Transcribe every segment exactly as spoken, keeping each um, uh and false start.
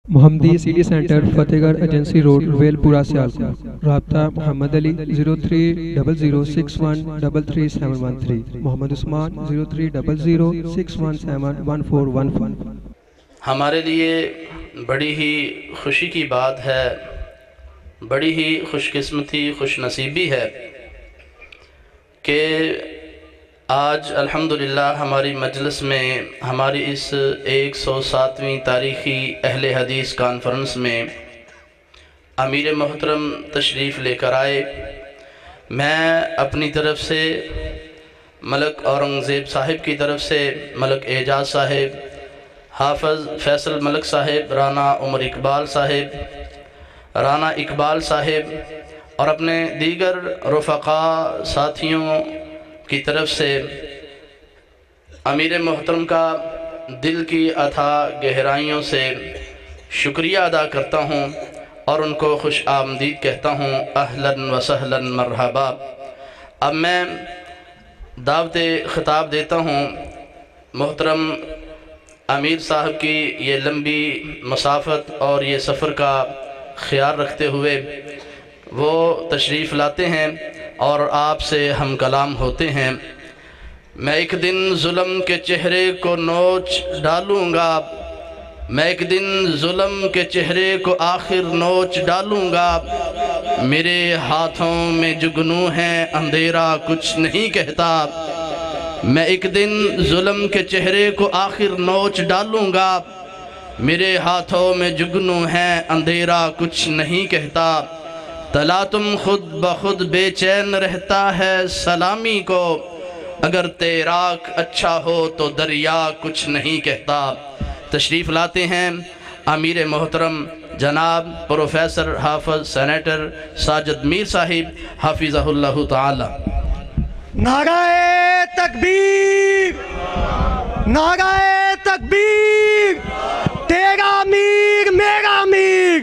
محمدی city centre فتح گڑھ agency road well پورا سیالکوٹ۔ رابطہ Mohammad Ali zero three double zero six one double three seven one three, Mohammad Usman zero three double zero six one seven one four one four. ہمارے لیے بڑی ہی خوشی کی بات ہے، بڑی ہی خوش قسمتی خوش نصیبی ہے کہ آج الحمدللہ ہماری مجلس میں ہماری اس ایک سو ساتویں تاریخی اہل حدیث کانفرنس میں امیر محترم تشریف لے کر آئے۔ میں اپنی طرف سے ملک اورنگزیب صاحب کی طرف سے ملک اعجاز صاحب، حافظ فیصل ملک صاحب، رانا عمر اقبال صاحب، رانا اقبال صاحب اور اپنے دیگر رفقا ساتھیوں کی طرف سے امیر محترم کا دل کی اتھاہ گہرائیوں سے شکریہ ادا کرتا ہوں اور ان کو خوش آمدید کہتا ہوں، اہلاً و سہلاً مرحبا۔ اب میں دعوت خطاب دیتا ہوں محترم امیر صاحب کی یہ لمبی مسافت اور یہ سفر کا خیال رکھتے ہوئے وہ تشریف لاتے ہیں اور آپ سے ہم کلام ہوتے ہیں۔ میں ایک دن ظلم کے چہرے کو نوچ ڈالوں گا، میں ایک دن ظلم کے چہرے کو آخر نوچ ڈالوں گا، میرے ہاتھوں میں جگنو ہے اندھیرا کچھ نہیں کہتا، میں ایک دن ظلم کے چہرے کو آخر نوچ ڈالوں گا، میرے ہاتھوں میں جگنو ہے اندھیرا کچھ نہیں کہتا، تلاتم خود بخود بے چین رہتا ہے سلامی کو، اگر تیراک اچھا ہو تو دریا کچھ نہیں کہتا۔ تشریف لاتے ہیں امیر محترم جناب پروفیسر حافظ سینیٹر ساجد میر صاحب حافظہ اللہ تعالی۔ نعرہ تکبیر، نعرہ تکبیر، تیرا امیر میرا امیر،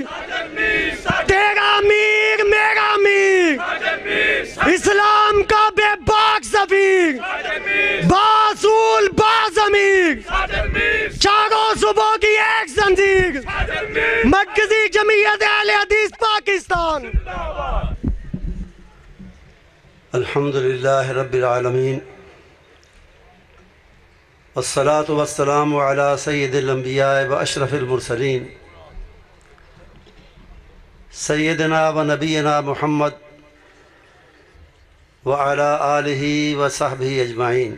تیرا امیر میرا امیر، اسلام کا بے باک سفیر، باصول باز امیر، چاروں صبح کی ایک زنجیر، مرکزی جمعیت اہل حدیث پاکستان۔ الحمدللہ رب العالمین، والصلاة والسلام علی سید الانبیاء و اشرف المرسلین، سیدنا و نبینا محمد وعلی آلہ و صحبہ اجمعین،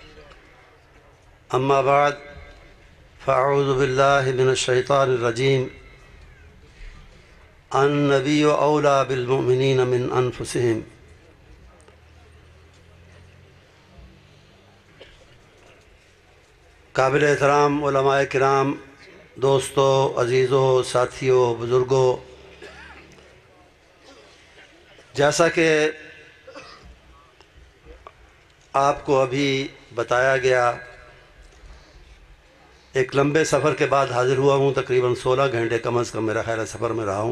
اما بعد فاعوذ باللہ من الشیطان الرجیم، النبی اولی بالمؤمنین من انفسہم۔ قابل احترام علماء کرام، دوستو، عزیزوں، ساتھیوں، بزرگوں، جیسا کہ آپ کو ابھی بتایا گیا، ایک لمبے سفر کے بعد حاضر ہوا ہوں، تقریباً سولہ گھنٹے کم از کم میرا خیال ہے سفر میں رہا ہوں۔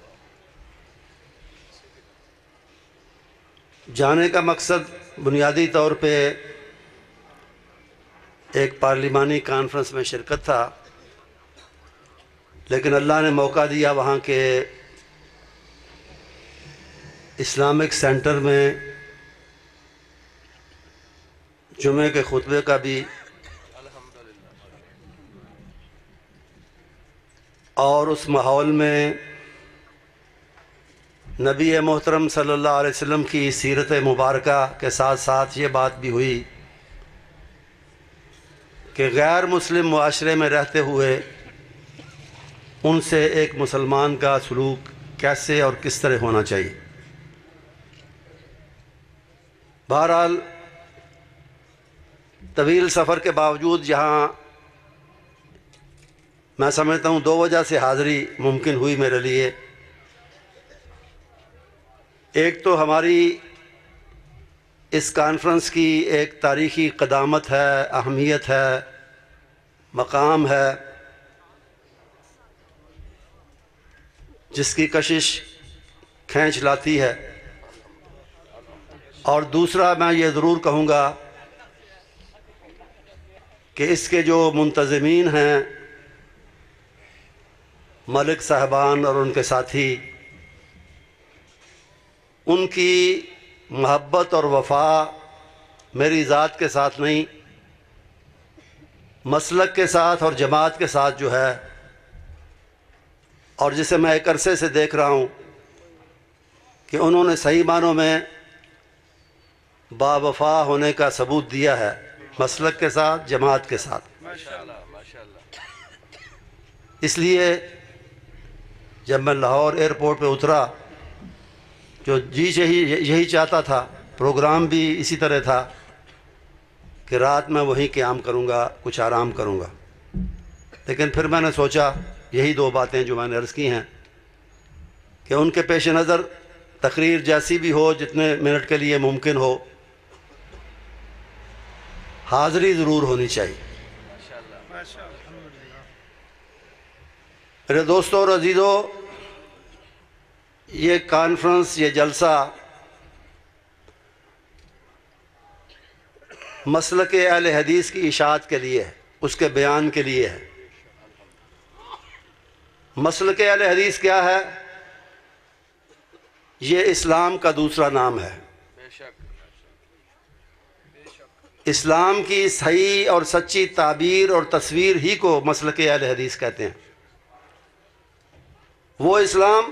جانے کا مقصد بنیادی طور پہ ایک پارلیمانی کانفرنس میں شرکت تھا، لیکن اللہ نے موقع دیا وہاں کے اسلامک سینٹر میں جمعے کے خطبے کا بھی اور اس ماحول میں نبی محترم صلی اللہ علیہ وسلم کی سیرت مبارکہ کے ساتھ ساتھ یہ بات بھی ہوئی کہ غیر مسلم معاشرے میں رہتے ہوئے ان سے ایک مسلمان کا سلوک کیسے اور کس طرح ہونا چاہیے۔ بہرحال طویل سفر کے باوجود یہاں میں سمجھتا ہوں دو وجہ سے حاضری ممکن ہوئی میرے لیے۔ ایک تو ہماری اس کانفرنس کی ایک تاریخی قدامت ہے، اہمیت ہے، مقام ہے، جس کی کشش کھینچ لاتی ہے، اور دوسرا میں یہ ضرور کہوں گا کہ اس کے جو منتظمین ہیں ملک صاحبان اور ان کے ساتھی، ان کی محبت اور وفا میری ذات کے ساتھ نہیں، مسلک کے ساتھ اور جماعت کے ساتھ جو ہے، اور جسے میں ایک عرصے سے دیکھ رہا ہوں کہ انہوں نے صحیح معنوں میں با وفا ہونے کا ثبوت دیا ہے، مسلک کے ساتھ، جماعت کے ساتھ۔ اس لیے جب میں لاہور ایئرپورٹ پہ اترا، جو جی یہی یہی چاہتا تھا، پروگرام بھی اسی طرح تھا کہ رات میں وہیں قیام کروں گا، کچھ آرام کروں گا، لیکن پھر میں نے سوچا یہی دو باتیں جو میں نے عرض کی ہیں کہ ان کے پیش نظر تقریر جیسی بھی ہو، جتنے منٹ کے لیے ممکن ہو، حاضری ضرور ہونی چاہیے۔ میرے دوستوں اور عزیزوں، یہ کانفرنس، یہ جلسہ مسلک اہل حدیث کی اشاعت کے لیے ہے، اس کے بیان کے لیے ہے۔ مسلک اہل حدیث کیا ہے؟ یہ اسلام کا دوسرا نام ہے۔ اسلام کی صحیح اور سچی تعبیر اور تصویر ہی کو مسلک اہل حدیث کہتے ہیں۔ وہ اسلام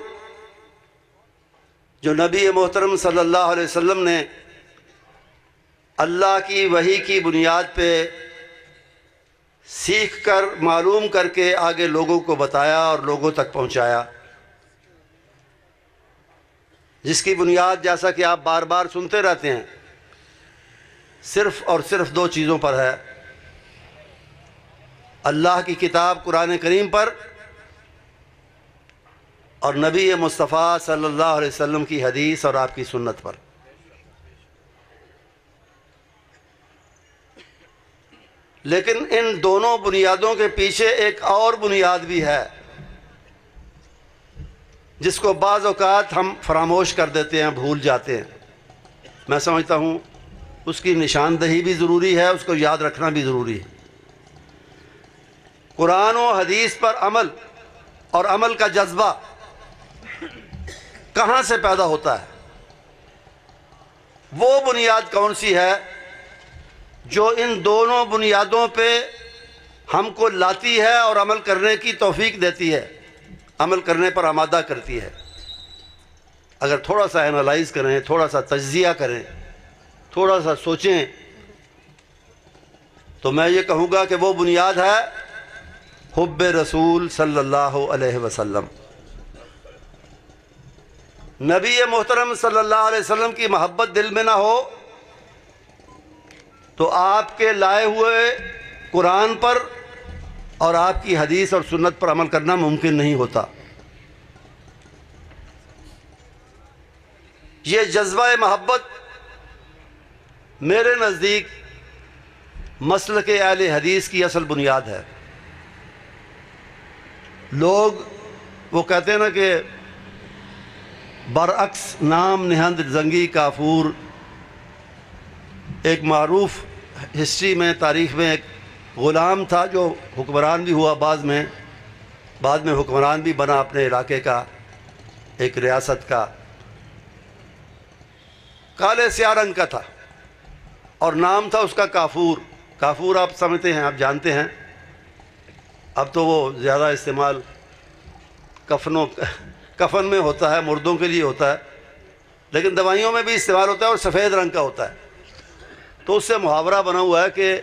جو نبی محترم صلی اللہ علیہ وسلم نے اللہ کی وحی کی بنیاد پہ سیکھ کر، معلوم کر کے آگے لوگوں کو بتایا اور لوگوں تک پہنچایا، جس کی بنیاد جیسا کہ آپ بار بار سنتے رہتے ہیں صرف اور صرف دو چیزوں پر ہے: اللہ کی کتاب قرآن کریم پر اور نبی مصطفیٰ صلی اللہ علیہ وسلم کی حدیث اور آپ کی سنت پر۔ لیکن ان دونوں بنیادوں کے پیچھے ایک اور بنیاد بھی ہے جس کو بعض اوقات ہم فراموش کر دیتے ہیں، بھول جاتے ہیں۔ میں سمجھتا ہوں اس کی نشاندہی بھی ضروری ہے، اس کو یاد رکھنا بھی ضروری ہے۔ قرآن و حدیث پر عمل اور عمل کا جذبہ کہاں سے پیدا ہوتا ہے؟ وہ بنیاد کون سی ہے جو ان دونوں بنیادوں پہ ہم کو لاتی ہے اور عمل کرنے کی توفیق دیتی ہے، عمل کرنے پر آمادہ کرتی ہے؟ اگر تھوڑا سا اینالائز کریں، تھوڑا سا تجزیہ کریں، تھوڑا سا سوچیں، تو میں یہ کہوں گا کہ وہ بنیاد ہے حب رسول صلی اللہ علیہ وسلم۔ نبی محترم صلی اللہ علیہ وسلم کی محبت دل میں نہ ہو تو آپ کے لائے ہوئے قرآن پر اور آپ کی حدیث اور سنت پر عمل کرنا ممکن نہیں ہوتا۔ یہ جذبہ محبت میرے نزدیک مسلک اہل حدیث کی اصل بنیاد ہے۔ لوگ وہ کہتے ہیں نا کہ برعکس نام نہند زنگی کافور، ایک معروف ہسٹری میں، تاریخ میں ایک غلام تھا جو حکمران بھی ہوا، بعد میں بعد میں حکمران بھی بنا اپنے علاقے کا، ایک ریاست کا، کالے سیاہ رنگ کا تھا اور نام تھا اس کا کافور۔ کافور آپ سمجھتے ہیں، آپ جانتے ہیں، اب تو وہ زیادہ استعمال کفنوں کفن میں ہوتا ہے، مردوں کے لیے ہوتا ہے، لیکن دوائیوں میں بھی استعمال ہوتا ہے اور سفید رنگ کا ہوتا ہے۔ تو اس سے محاورہ بنا ہوا ہے کہ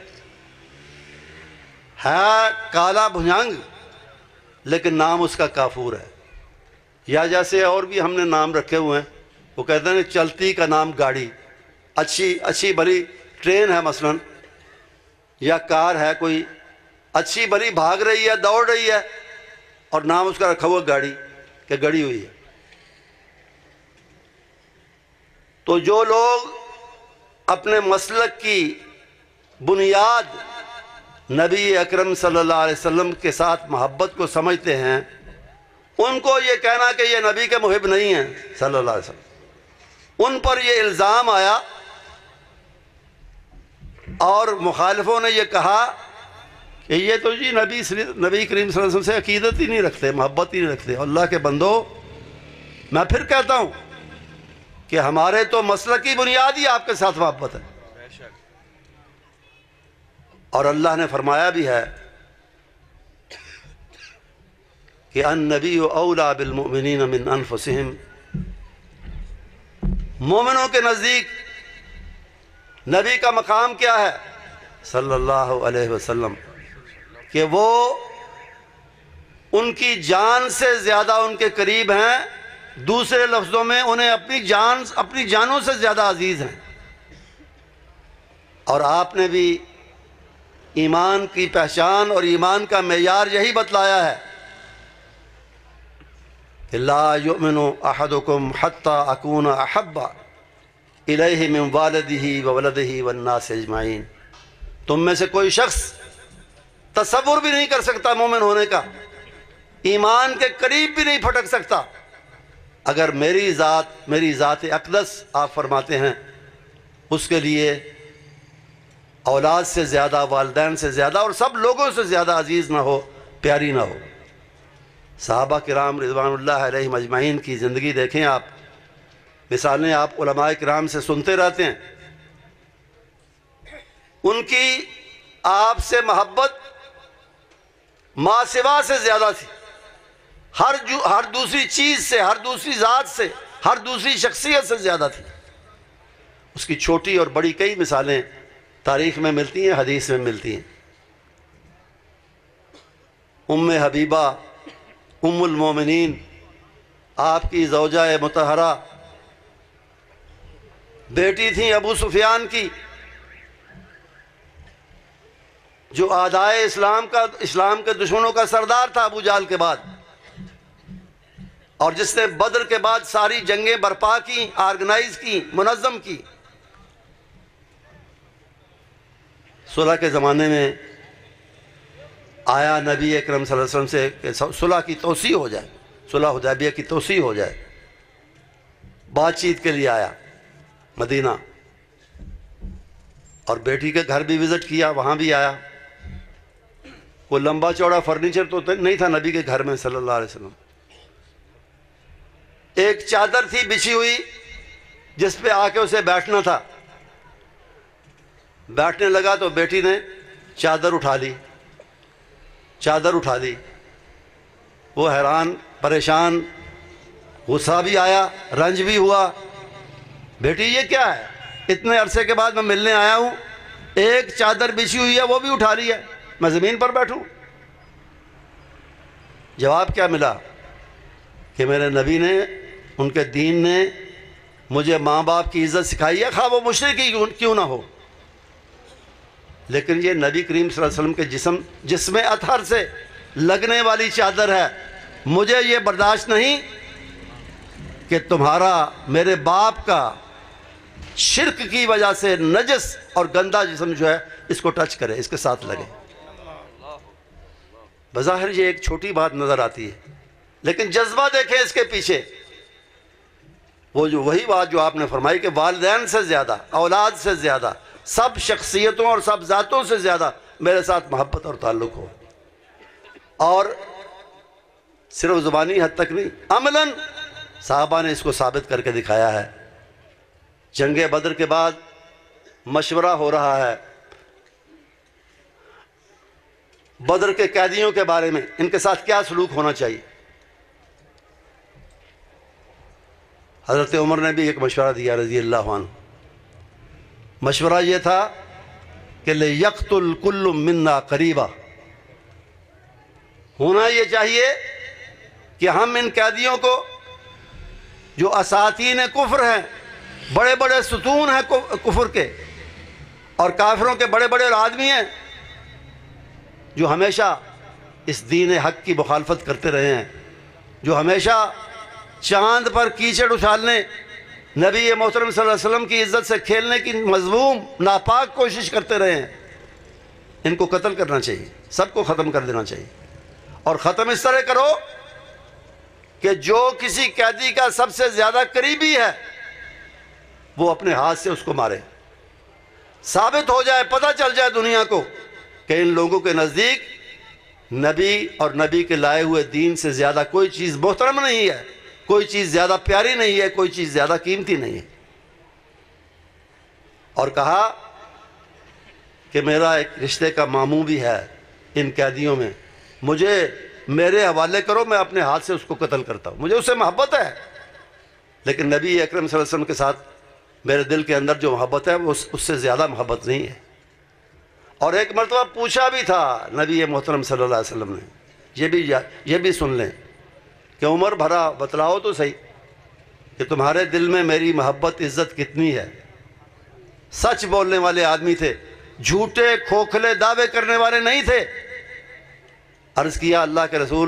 ہے کالا بھجانگ لیکن نام اس کا کافور ہے۔ یا جیسے اور بھی ہم نے نام رکھے ہوئے ہیں، وہ کہتے ہیں چلتی کا نام گاڑی، اچھی اچھی بھلی ٹرین ہے مثلا، یا کار ہے کوئی اچھی بھلی بھاگ رہی ہے، دوڑ رہی ہے، اور نام اس کا رکھا ہوا گاڑی کہ گڑی ہوئی ہے۔ تو جو لوگ اپنے مسلک کی بنیاد نبی اکرم صلی اللہ علیہ وسلم کے ساتھ محبت کو سمجھتے ہیں، ان کو یہ کہنا کہ یہ نبی کے محب نہیں ہیں صلی اللہ علیہ وسلم، ان پر یہ الزام آیا اور مخالفوں نے یہ کہا کہ یہ تو جی نبی نبی کریم صلی اللہ علیہ وسلم سے عقیدت ہی نہیں رکھتے، محبت ہی نہیں رکھتے۔ اللہ کے بندو، میں پھر کہتا ہوں کہ ہمارے تو مسلک کی بنیاد ہی آپ کے ساتھ محبت ہے، اور اللہ نے فرمایا بھی ہے کہ النبی اولیٰ بالمؤمنین من انفسہم، مومنوں کے نزدیک نبی کا مقام کیا ہے صلی اللہ علیہ وسلم، کہ وہ ان کی جان سے زیادہ ان کے قریب ہیں، دوسرے لفظوں میں انہیں اپنی جان اپنی جانوں سے زیادہ عزیز ہیں۔ اور آپ نے بھی ایمان کی پہچان اور ایمان کا معیار یہی بتلایا ہے کہ لا یؤمن احدکم حتی اکون احب الیہ من والدہ وولدہ والناس اجمعین، تم میں سے کوئی شخص تصور بھی نہیں کر سکتا مومن ہونے کا، ایمان کے قریب بھی نہیں پھٹک سکتا، اگر میری ذات میری ذات اقدس آپ فرماتے ہیں اس کے لیے اولاد سے زیادہ، والدین سے زیادہ اور سب لوگوں سے زیادہ عزیز نہ ہو، پیاری نہ ہو۔ صحابہ کرام رضوان اللہ علیہم اجمعین کی زندگی دیکھیں آپ، مثالیں آپ علماء کرام سے سنتے رہتے ہیں، ان کی آپ سے محبت ما سوا سے زیادہ تھی، ہر جو ہر دوسری چیز سے، ہر دوسری ذات سے، ہر دوسری شخصیت سے زیادہ تھی۔ اس کی چھوٹی اور بڑی کئی مثالیں تاریخ میں ملتی ہیں، حدیث میں ملتی ہیں۔ ام حبیبہ ام المومنین، آپ کی زوجہ مطہرہ، بیٹی تھیں ابو سفیان کی، جو اعدائے اسلام کا اسلام کے دشمنوں کا سردار تھا ابو جہل کے بعد، اور جس نے بدر کے بعد ساری جنگیں برپا کی، آرگنائز کی، منظم کی۔ صلح کے زمانے میں آیا نبی اکرم صلی اللہ علیہ وسلم سے کہ صلح کی توسیع ہو جائے، صلح حدیبیہ کی توسیع ہو جائے، بات چیت کے لیے آیا مدینہ، اور بیٹی کے گھر بھی وزٹ کیا، وہاں بھی آیا۔ کوئی لمبا چوڑا فرنیچر تو نہیں تھا نبی کے گھر میں صلی اللہ علیہ وسلم، ایک چادر تھی بچھی ہوئی جس پہ آ کے اسے بیٹھنا تھا۔ بیٹھنے لگا تو بیٹی نے چادر اٹھا لی چادر اٹھا لی وہ حیران، پریشان، غصہ بھی آیا، رنج بھی ہوا، بیٹی یہ کیا ہے، اتنے عرصے کے بعد میں ملنے آیا ہوں، ایک چادر بچھی ہوئی ہے وہ بھی اٹھا لی ہے، میں زمین پر بیٹھوں؟ جواب کیا ملا کہ میرے نبی نے، ان کے دین نے مجھے ماں باپ کی عزت سکھائی ہے، خواہ وہ مشرک ہی کیوں نہ ہو، لیکن یہ نبی کریم صلی اللہ علیہ وسلم کے جسم جسم اطہر سے لگنے والی چادر ہے، مجھے یہ برداشت نہیں کہ تمہارا میرے باپ کا شرک کی وجہ سے نجس اور گندہ جسم جو ہے اس کو ٹچ کرے، اس کے ساتھ لگے۔ بظاہر یہ ایک چھوٹی بات نظر آتی ہے، لیکن جذبہ دیکھیں اس کے پیچھے، وہ جو وہی بات جو آپ نے فرمائی کہ والدین سے زیادہ، اولاد سے زیادہ، سب شخصیتوں اور سب ذاتوں سے زیادہ میرے ساتھ محبت اور تعلق ہو، اور صرف زبانی حد تک نہیں، عملاً صحابہ نے اس کو ثابت کر کے دکھایا ہے۔ جنگ بدر کے بعد مشورہ ہو رہا ہے بدر کے قیدیوں کے بارے میں، ان کے ساتھ کیا سلوک ہونا چاہیے۔ حضرت عمر نے بھی ایک مشورہ دیا رضی اللہ عنہ، مشورہ یہ تھا کہ لِيَقْتُلْ كُلُّ مِنَّا قَرِيبًا، ہونا یہ چاہیے کہ ہم ان قیدیوں کو جو اساتین کفر ہیں، بڑے بڑے ستون ہیں کفر کے اور کافروں کے بڑے بڑے آدمی ہیں جو ہمیشہ اس دین حق کی مخالفت کرتے رہے ہیں، جو ہمیشہ چاند پر کیچڑ اچھالنے، نبی محترم صلی اللہ علیہ وسلم کی عزت سے کھیلنے کی مذموم ناپاک کوشش کرتے رہے ہیں، ان کو قتل کرنا چاہیے، سب کو ختم کر دینا چاہیے، اور ختم اس طرح کرو کہ جو کسی قیدی کا سب سے زیادہ قریبی ہے وہ اپنے ہاتھ سے اس کو مارے، ثابت ہو جائے، پتہ چل جائے دنیا کو کہ ان لوگوں کے نزدیک نبی اور نبی کے لائے ہوئے دین سے زیادہ کوئی چیز محترم نہیں ہے، کوئی چیز زیادہ پیاری نہیں ہے، کوئی چیز زیادہ قیمتی نہیں ہے۔ اور کہا کہ میرا ایک رشتے کا ماموں بھی ہے ان قیدیوں میں، مجھے میرے حوالے کرو، میں اپنے ہاتھ سے اس کو قتل کرتا ہوں، مجھے اس سے محبت ہے، لیکن نبی اکرم صلی اللہ علیہ وسلم کے ساتھ میرے دل کے اندر جو محبت ہے وہ اس سے زیادہ محبت نہیں ہے۔ اور ایک مرتبہ پوچھا بھی تھا نبی محترم صلی اللہ علیہ وسلم نے، یہ بھی یہ بھی سن لیں کہ عمر بھرا بتلاؤ تو صحیح کہ تمہارے دل میں میری محبت عزت کتنی ہے۔ سچ بولنے والے آدمی تھے، جھوٹے کھوکھلے دعوے کرنے والے نہیں تھے۔ عرض کیا اللہ کے رسول،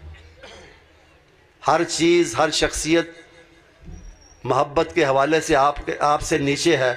ہر چیز ہر شخصیت محبت کے حوالے سے آپ کے آپ سے نیچے ہے،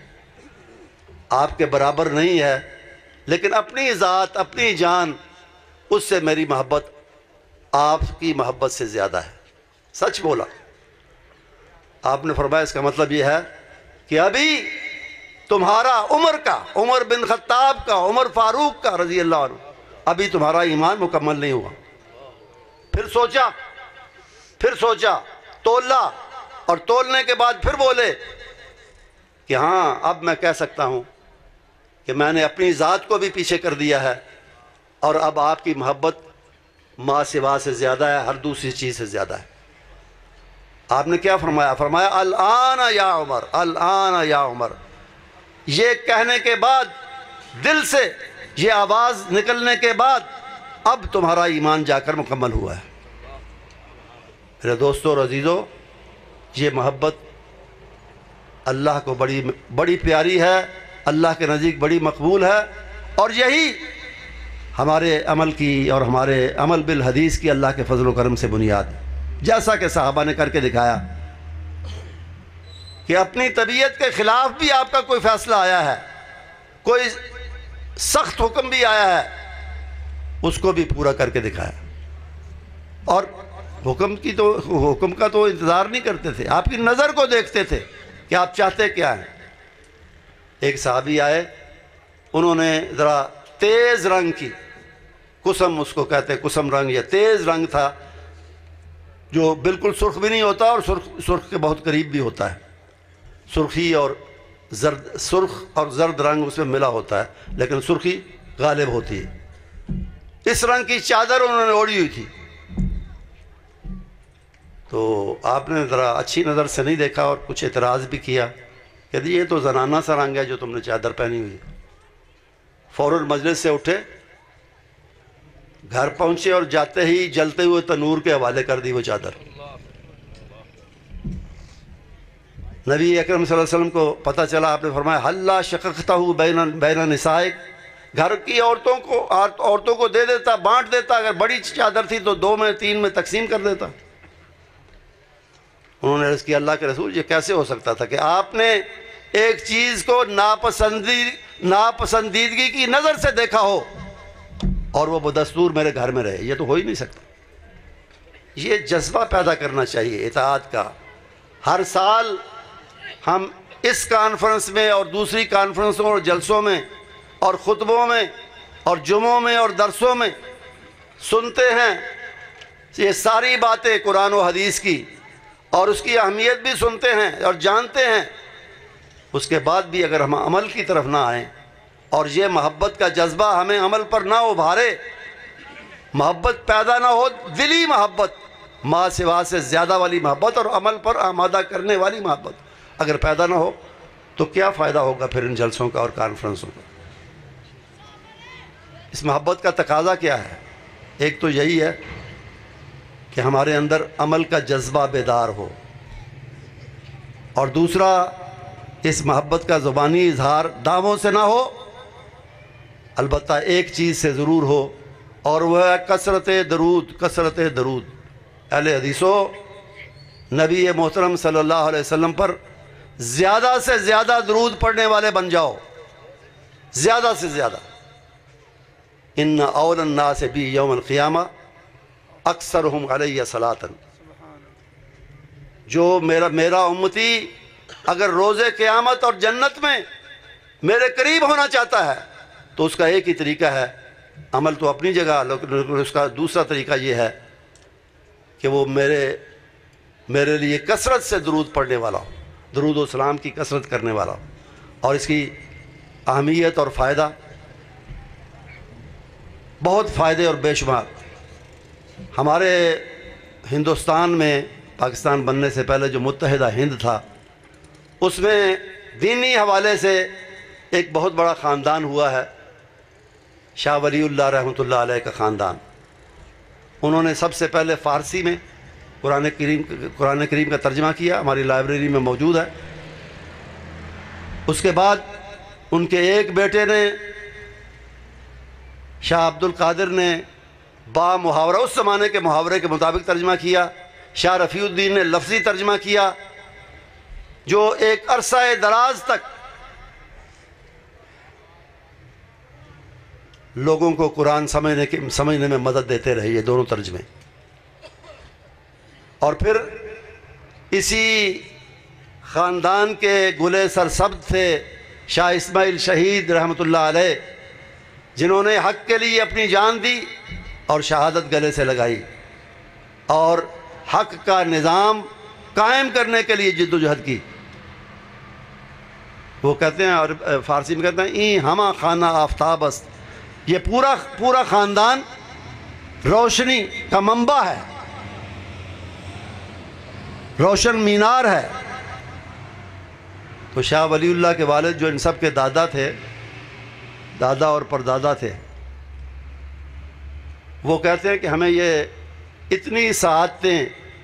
آپ کے برابر نہیں ہے، لیکن اپنی ذات اپنی جان اس سے میری محبت آپ کی محبت سے زیادہ ہے۔ سچ بولا۔ آپ نے فرمایا اس کا مطلب یہ ہے کہ ابھی تمہارا عمر کا، عمر بن خطاب کا، عمر فاروق کا رضی اللہ عنہ، ابھی تمہارا ایمان مکمل نہیں ہوا۔ پھر سوچا پھر سوچا تولا، اور تولنے کے بعد پھر بولے کہ ہاں اب میں کہہ سکتا ہوں کہ میں نے اپنی ذات کو بھی پیچھے کر دیا ہے، اور اب آپ کی محبت ماں سوا سے زیادہ ہے، ہر دوسری چیز سے زیادہ ہے۔ آپ نے کیا فرمایا؟ فرمایا الآن یا عمر، الآن یا عمر۔ یہ کہنے کے بعد، دل سے یہ آواز نکلنے کے بعد، اب تمہارا ایمان جا کر مکمل ہوا ہے۔ میرے دوستو اور عزیزو، یہ محبت اللہ کو بڑی بڑی پیاری ہے، اللہ کے نزدیک بڑی مقبول ہے، اور یہی ہمارے عمل کی اور ہمارے عمل بالحدیث کی اللہ کے فضل و کرم سے بنیاد ہے۔ جیسا کہ صحابہ نے کر کے دکھایا کہ اپنی طبیعت کے خلاف بھی آپ کا کوئی فیصلہ آیا ہے، کوئی سخت حکم بھی آیا ہے، اس کو بھی پورا کر کے دکھایا۔ اور حکم کی تو حکم کا تو انتظار نہیں کرتے تھے، آپ کی نظر کو دیکھتے تھے کہ آپ چاہتے کیا ہیں۔ ایک صحابی آئے، انہوں نے ذرا تیز رنگ کی، کسم اس کو کہتے ہیں، کسم رنگ یا تیز رنگ تھا، جو بالکل سرخ بھی نہیں ہوتا اور سرخ سرخ کے بہت قریب بھی ہوتا ہے۔ سرخی اور زرد، سرخ اور زرد رنگ اس میں ملا ہوتا ہے، لیکن سرخی غالب ہوتی ہے۔ اس رنگ کی چادر انہوں نے اوڑھی ہوئی تھی، تو آپ نے ذرا اچھی نظر سے نہیں دیکھا اور کچھ اعتراض بھی کیا کہ یہ تو زنانہ سا رنگ ہے جو تم نے چادر پہنی ہوئی۔ فوراً مجلس سے اٹھے، گھر پہنچے اور جاتے ہی جلتے ہوئے تنور کے حوالے کر دی وہ چادر۔ نبی اکرم صلی اللہ علیہ وسلم کو پتہ چلا، آپ نے فرمایا حلا شققتہ بین بین نسائک، گھر کی عورتوں کو عورتوں کو دے دیتا، بانٹ دیتا، اگر بڑی چادر تھی تو دو میں تین میں تقسیم کر دیتا۔ انہوں نے عرض کیا اللہ کے رسول، یہ کیسے ہو سکتا تھا کہ آپ نے ایک چیز کو ناپسندی ناپسندیدگی کی نظر سے دیکھا ہو اور وہ بدستور میرے گھر میں رہے؟ یہ تو ہو ہی نہیں سکتا۔ یہ جذبہ پیدا کرنا چاہیے اطاعت کا۔ ہر سال ہم اس کانفرنس میں اور دوسری کانفرنسوں اور جلسوں میں اور خطبوں میں اور جمعوں میں اور درسوں میں سنتے ہیں یہ ساری باتیں قرآن و حدیث کی، اور اس کی اہمیت بھی سنتے ہیں اور جانتے ہیں، اس کے بعد بھی اگر ہم عمل کی طرف نہ آئیں اور یہ محبت کا جذبہ ہمیں عمل پر نہ ابھارے، محبت پیدا نہ ہو، دلی محبت، ماں سوا سے زیادہ والی محبت اور عمل پر آمادہ کرنے والی محبت اگر پیدا نہ ہو تو کیا فائدہ ہوگا پھر ان جلسوں کا اور کانفرنسوں کا؟ اس محبت کا تقاضا کیا ہے؟ ایک تو یہی ہے کہ ہمارے اندر عمل کا جذبہ بیدار ہو، اور دوسرا اس محبت کا زبانی اظہار دعووں سے نہ ہو، البتہ ایک چیز سے ضرور ہو، اور وہ ہے کثرت درود، کثرت درود۔ اہل حدیثو، نبی محترم صلی اللہ علیہ وسلم پر زیادہ سے زیادہ درود پڑھنے والے بن جاؤ، زیادہ سے زیادہ۔ ان اول الناس بی یوم القیامہ اکثرہم علیہ صلاۃً، جو میرا میرا امتی اگر روز قیامت اور جنت میں میرے قریب ہونا چاہتا ہے تو اس کا ایک ہی طریقہ ہے، عمل تو اپنی جگہ، لیکن اس کا دوسرا طریقہ یہ ہے کہ وہ میرے میرے لیے کثرت سے درود پڑھنے والا ہو، درود و سلام کی کثرت کرنے والا ہو. اور اس کی اہمیت اور فائدہ، بہت فائدے اور بے شمار. ہمارے ہندوستان میں پاکستان بننے سے پہلے جو متحدہ ہند تھا، اس میں دینی حوالے سے ایک بہت بڑا خاندان ہوا ہے، شاہ ولی اللہ رحمۃ اللہ علیہ کا خاندان. انہوں نے سب سے پہلے فارسی میں قرآن کریم قرآن کریم کا ترجمہ کیا، ہماری لائبریری میں موجود ہے. اس کے بعد ان کے ایک بیٹے نے، شاہ عبد القادر نے با محاورہ، اس زمانے کے محاورے کے مطابق ترجمہ کیا. شاہ رفیع الدین نے لفظی ترجمہ کیا، جو ایک عرصہ دراز تک لوگوں کو قرآن سمجھنے کے سمجھنے میں مدد دیتے رہے، یہ دونوں ترجمے. اور پھر اسی خاندان کے گلے سرسبز تھے شاہ اسماعیل شہید رحمۃ اللہ علیہ، جنہوں نے حق کے لیے اپنی جان دی اور شہادت گلے سے لگائی، اور حق کا نظام قائم کرنے کے لیے جد و جہد کی. وہ کہتے ہیں، اور فارسی میں کہتے ہیں، این ہما خانہ آفتاب است. یہ پورا پورا خاندان روشنی کا منبع ہے، روشن مینار ہے. تو شاہ ولی اللہ کے والد جو ان سب کے دادا تھے، دادا اور پردادا تھے، وہ کہتے ہیں کہ ہمیں یہ اتنی سعادتیں،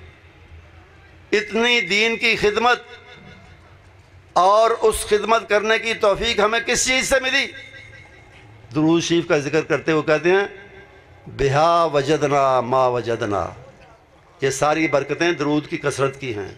اتنی دین کی خدمت اور اس خدمت کرنے کی توفیق ہمیں کس چیز سے ملی؟ درود شریف کا ذکر کرتے ہوئے کہتے ہیں، بہا وجدنا ما وجدنا. یہ ساری برکتیں درود کی کثرت کی ہیں.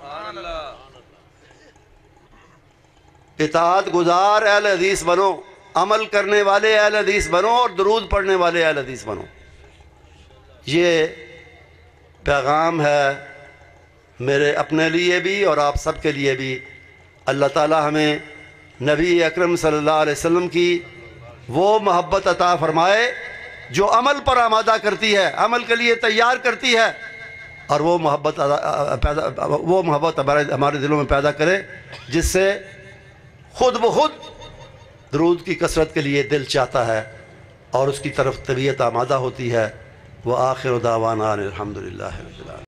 اطاعت گزار اہل حدیث بنو، عمل کرنے والے اہل حدیث بنو، اور درود پڑھنے والے اہل حدیث بنو. یہ پیغام ہے میرے اپنے لیے بھی اور آپ سب کے لیے بھی. اللہ تعالی ہمیں نبی اکرم صلی اللہ علیہ وسلم کی وہ محبت عطا فرمائے جو عمل پر آمادہ کرتی ہے، عمل کے لیے تیار کرتی ہے، اور وہ محبت پیدا وہ محبت ہمارے دلوں میں پیدا کرے جس سے خود بخود درود کی کثرت کے لیے دل چاہتا ہے اور اس کی طرف طبیعت آمادہ ہوتی ہے. وآخر دعوانا الحمدللہ رب العالمین.